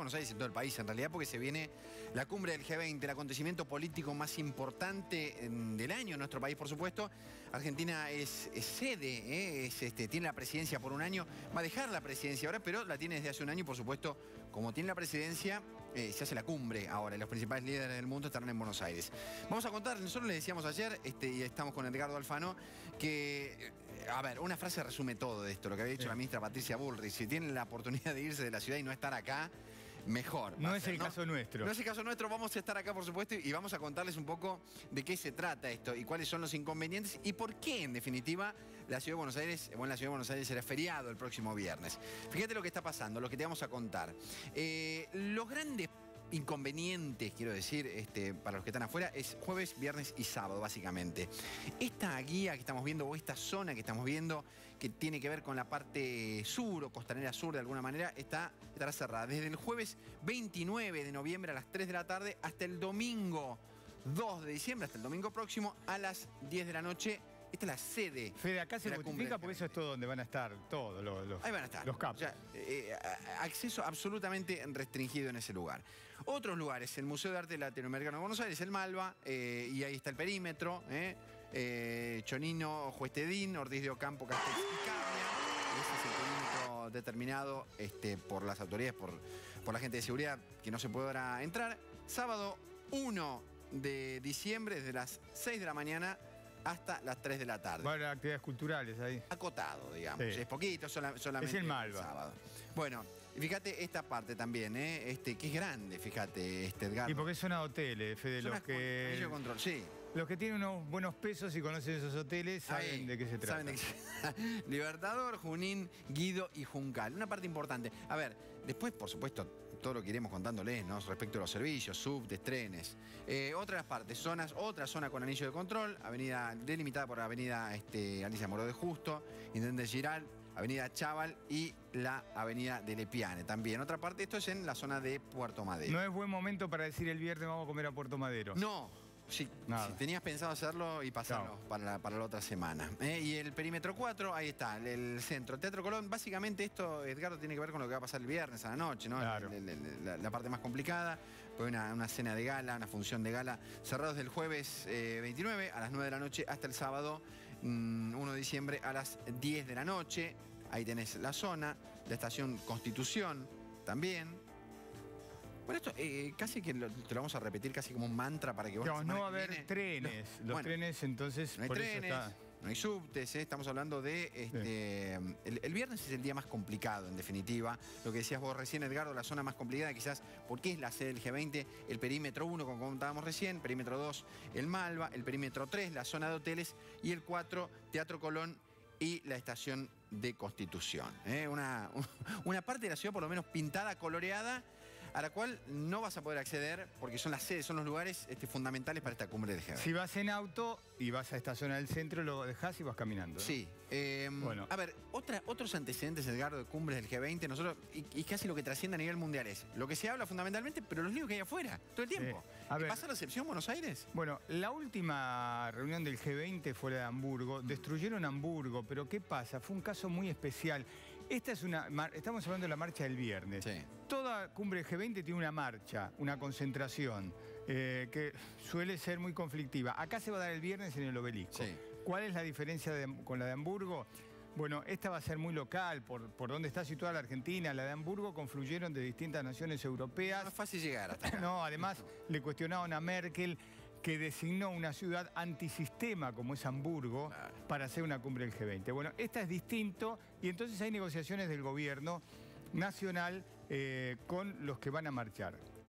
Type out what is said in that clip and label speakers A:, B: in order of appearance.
A: Buenos Aires y en todo el país en realidad, porque se viene la cumbre del G20, el acontecimiento político más importante del año en nuestro país, por supuesto. Argentina es sede, tiene la presidencia por un año, va a dejar la presidencia ahora, pero la tiene desde hace un año y por supuesto, como tiene la presidencia, se hace la cumbre ahora y los principales líderes del mundo estarán en Buenos Aires. Vamos a contar, nosotros les decíamos ayer, y estamos con Edgardo Alfano, que, a ver, una frase resume todo de esto, lo que había dicho la ministra Patricia Bullrich. Si tienen la oportunidad de irse de la ciudad y no estar acá, mejor.
B: No es el caso nuestro.
A: No es el caso nuestro, vamos a estar acá, por supuesto, y vamos a contarles un poco de qué se trata esto y cuáles son los inconvenientes y por qué, en definitiva, la Ciudad de Buenos Aires, la Ciudad de Buenos Aires será feriado el próximo viernes. Fíjate lo que está pasando, lo que te vamos a contar. Los grandes inconvenientes, quiero decir, para los que están afuera, es jueves, viernes y sábado, básicamente. Esta guía que estamos viendo, o esta zona que estamos viendo, que tiene que ver con la parte sur o costanera sur de alguna manera, estará cerrada desde el jueves 29 de noviembre a las 3 de la tarde hasta el domingo 2 de diciembre, hasta el domingo próximo a las 10 de la noche. Esta es la sede.
B: Fede, acá se multiplica porque eso es todo donde van a estar todos
A: ahí van a estar.
B: Los capos.
A: O sea, acceso absolutamente restringido en ese lugar. Otros lugares, el Museo de Arte Latinoamericano de Buenos Aires, el Malva, y ahí está el perímetro, Chonino, Juestedín, Ortiz de Ocampo, Castells y Cavia. Ese es el perímetro determinado por las autoridades, por la gente de seguridad, que no se podrá entrar. Sábado 1 de diciembre, desde las 6 de la mañana hasta las 3 de la tarde.
B: Va a haber actividades culturales ahí.
A: Acotado, digamos.
B: Sí.
A: Es poquito, solamente
B: es el Malva.
A: sábado. Bueno, fíjate esta parte también, que es grande, fíjate, Edgardo.
B: Y porque es zona de hoteles, Fede, los que...
A: Anillo de control, sí.
B: Los que tienen unos buenos pesos y conocen esos hoteles saben de qué se trata.
A: Libertador, Junín, Guido y Juncal. Una parte importante. A ver, después, por supuesto, todo lo que iremos contándoles, ¿no? Respecto a los servicios, subtes, trenes. Otras partes, otra zona con anillo de control, avenida delimitada por avenida Alicia Moró de Justo, Intendente Giral, avenida Chaval y la avenida de Lepiane también. Otra parte, esto es en la zona de Puerto Madero.
B: No es buen momento para decir el viernes vamos a comer a Puerto Madero.
A: No. Sí, si tenías pensado hacerlo y pasarlo para la otra semana. Y el perímetro 4, ahí está, el centro. Teatro Colón, básicamente esto, Edgardo, tiene que ver con lo que va a pasar el viernes a la noche, ¿no?
B: Claro.
A: La parte más complicada, pues una cena de gala, una función de gala, cerrados del jueves 29 a las 9 de la noche hasta el sábado 1 de diciembre a las 10 de la noche. Ahí tenés la zona, la estación Constitución también. Bueno, esto casi que te lo vamos a repetir casi como un mantra para que vos...
B: No va a haber trenes. Los trenes, entonces,
A: no hay trenes, no hay subtes, estamos hablando de... El viernes es el día más complicado, en definitiva. Lo que decías vos recién, Edgardo, la zona más complicada quizás porque es la sede del G20, el perímetro 1, como contábamos recién, perímetro 2, el Malva, el perímetro 3, la zona de hoteles, y el 4, Teatro Colón y la estación de Constitución. Una parte de la ciudad por lo menos pintada, coloreada, a la cual no vas a poder acceder porque son las sedes, son los lugares fundamentales para esta cumbre de G20.
B: Si vas en auto y vas a esta zona del centro, lo dejás y vas caminando, ¿no?
A: Sí.
B: Bueno.
A: A ver, otros antecedentes, Edgardo, de cumbres del G20, nosotros, y casi lo que trasciende a nivel mundial es lo que se habla fundamentalmente, pero los líos que hay afuera, todo el tiempo. ¿Pasa la excepción Buenos Aires?
B: Bueno, la última reunión del G20 fue la de Hamburgo. Destruyeron Hamburgo, pero ¿qué pasa? Fue un caso muy especial. Estamos hablando de la marcha del viernes. Sí. Toda cumbre del G20 tiene una marcha, una concentración, que suele ser muy conflictiva. Acá se va a dar el viernes en el Obelisco. Sí. ¿Cuál es la diferencia con la de Hamburgo? Bueno, esta va a ser muy local, por donde está situada la Argentina. La de Hamburgo confluyeron de distintas naciones europeas.
A: No es fácil llegar hasta acá.
B: No, además le cuestionaron a Merkel, que designó una ciudad antisistema como es Hamburgo para hacer una cumbre del G20. Bueno, esta es distinto y entonces hay negociaciones del gobierno nacional con los que van a marchar.